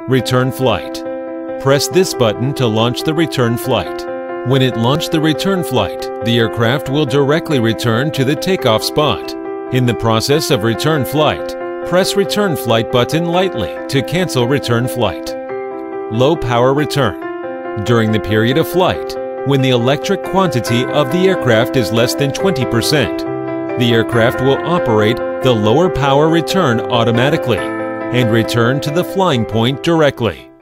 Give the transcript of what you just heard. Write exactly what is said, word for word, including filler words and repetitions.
Return flight. Press this button to launch the return flight. When it launched the return flight, the aircraft will directly return to the takeoff spot. In the process of return flight, press return flight button lightly to cancel return flight. Low power return. During the period of flight, when the electric quantity of the aircraft is less than twenty percent, the aircraft will operate the lower power return automatically and return to the flying point directly.